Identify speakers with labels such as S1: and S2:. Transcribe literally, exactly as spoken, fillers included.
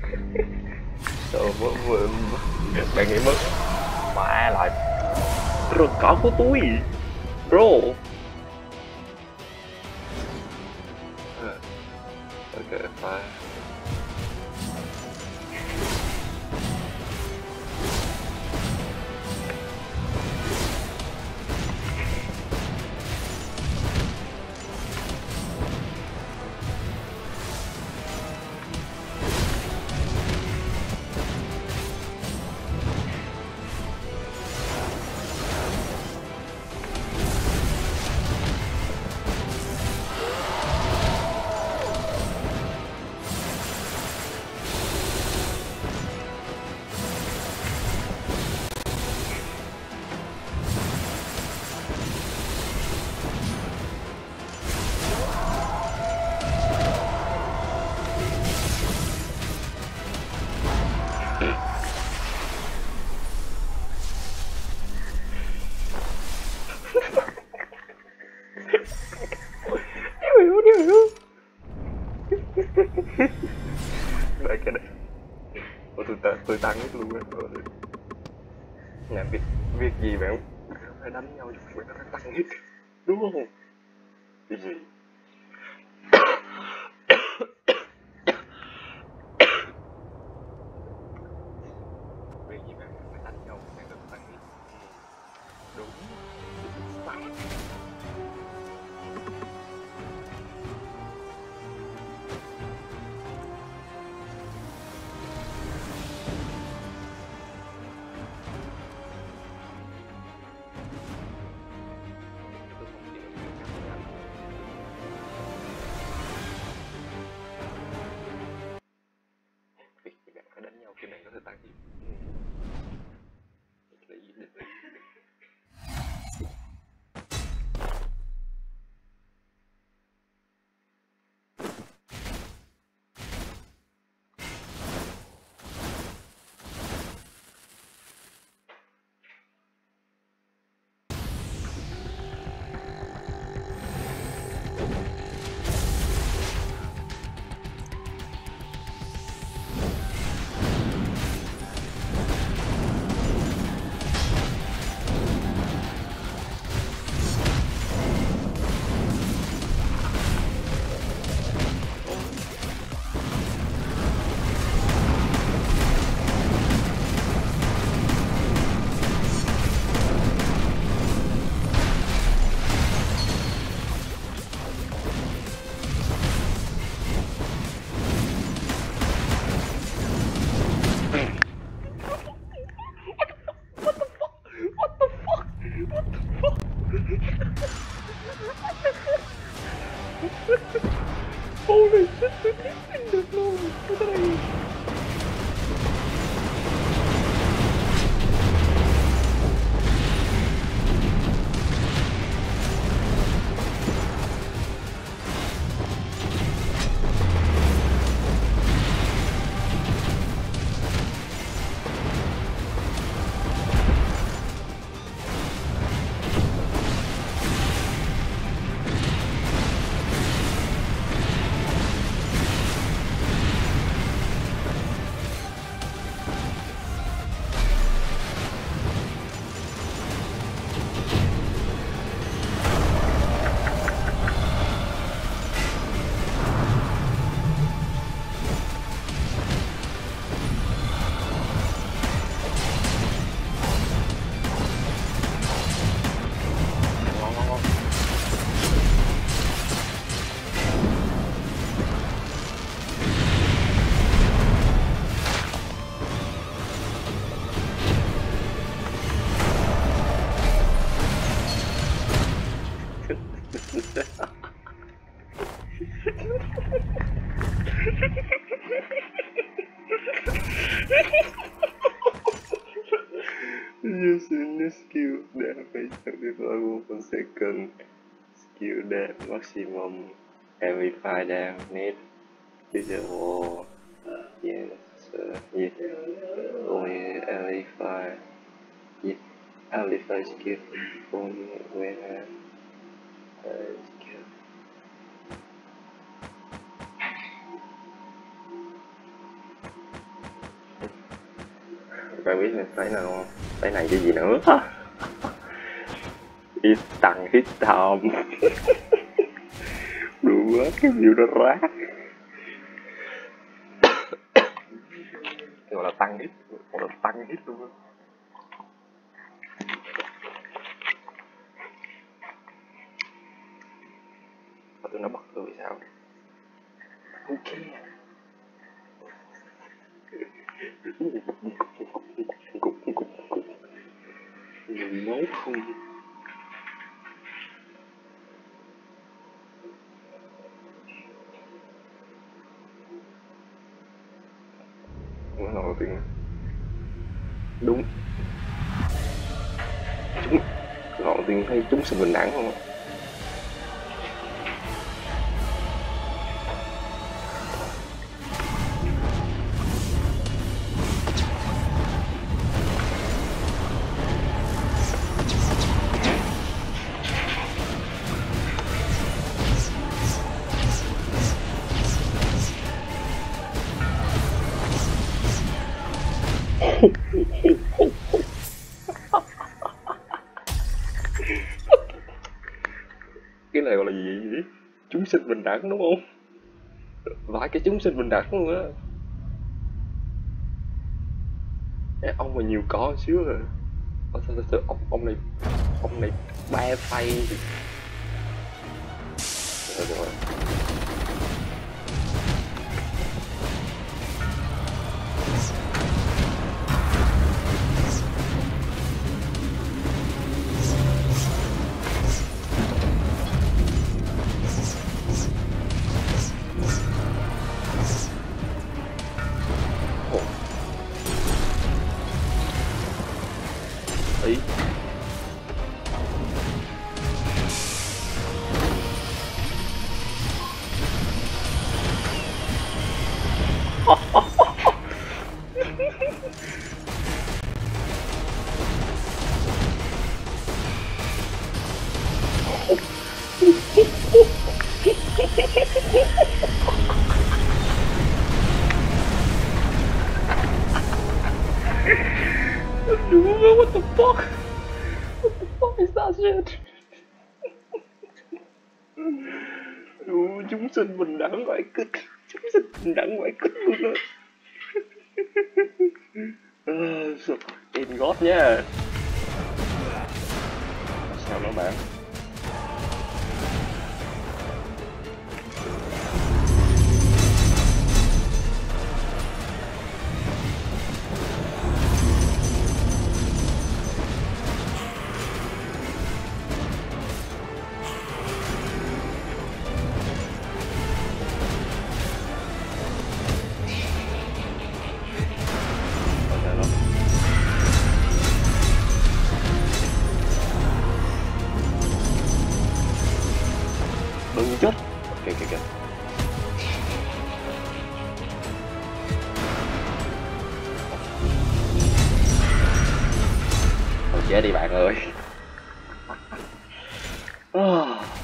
S1: Rồi vừa, vừa, bạn nghĩ mất mà lại rồi có của túi bro. À, ok fine. Hiểu hiểu. Đây cái này. Ủa tôi ta, tôi tăng hết luôn á. Làm việc việc gì bạn phải đánh nhau chứ bạn có thể tăng hết đúng không? Cái gì? Việc gì bạn phải đánh nhau bạn có thể tăng hết. Đúng. Việc gì bạn phải đánh nhau khi bạn có thể tăng hết. Là gì định lý. Holy shit, tôi tiếp sinh được luôn. Cái này. Using the skill damage thirty-five per second. Skill damage maximum every five damage. Visible. Yes. Uh, yeah. Only every five. Yeah. Every five skill. Only when uh, skill. Các biết cái nào không? Cái này cái gì nữa? Ít tăng hít thầm. Đùa cái view đó rác. Gọi là tăng hít, gọi là tăng hít luôn. Và tôi nó bật tôi vì sao? Ok. Người máu không. Lần đầu tiên đúng chúng lần đầu tiên thấy chúng sinh bình đẳng không ạ? Cái này gọi là gì vậy? Chúng sinh bình đẳng đúng không? Vài cái chúng sinh bình đẳng luôn á. Ông mà nhiều con xíu rồi. Ủa sao, sao, sao ông, ông này ông này ba tay. Rồi rồi. Ý. What the fuck? What the fuck is that shit? Ủa, chúng sinh bình đẳng ngoại kích. Chúng sinh bình đẳng ngoại kích luôn đó. Uh, in God nha. Sao nó bạn? Đừng chết. Kìa kìa kìa. Thôi chết đi bạn ơi.